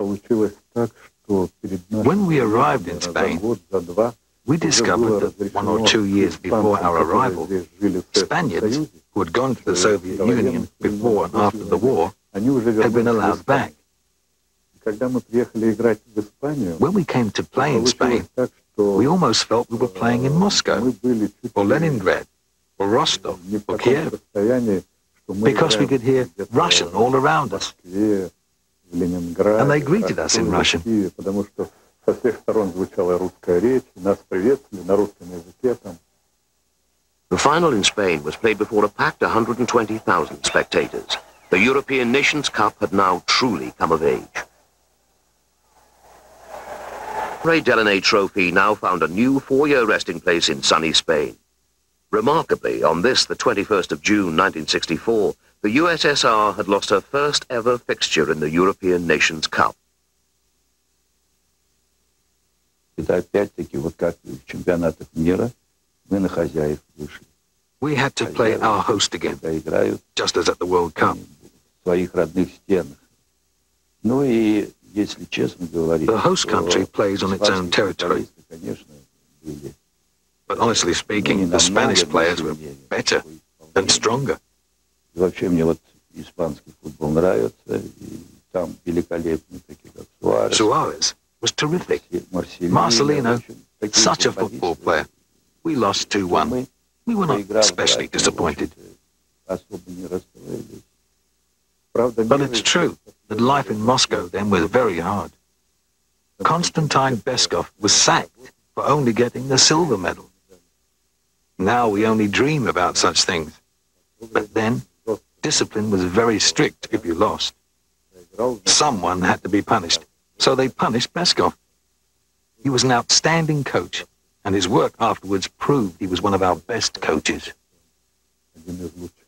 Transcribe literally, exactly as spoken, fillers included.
When we arrived in Spain, we discovered that one or two years before our arrival, Spaniards who had gone to the Soviet Union before and after the war had been allowed back. When we came to play in Spain, we almost felt we were playing in Moscow, or Leningrad, or Rostov, or Kiev, because we could hear Russian all around us. And they greeted us in Russian. The final in Spain was played before a packed one hundred twenty thousand spectators. The European Nations Cup had now truly come of age. Ray Delaney Trophy now found a new four-year resting place in sunny Spain. Remarkably, on this, the twenty-first of June nineteen sixty-four, the U S S R had lost her first ever fixture in the European Nations Cup. We had to play our host again, just as at the World Cup. The host country plays on its own territory. But honestly speaking, the Spanish players were better and stronger. Suarez was terrific. Marcelino, such a football player. We lost two one. We were not especially disappointed. But it's true that life in Moscow then was very hard. Konstantin Beskov was sacked for only getting the silver medal. Now we only dream about such things. But then, discipline was very strict if you lost. Someone had to be punished, so they punished Beskov. He was an outstanding coach, and his work afterwards proved he was one of our best coaches.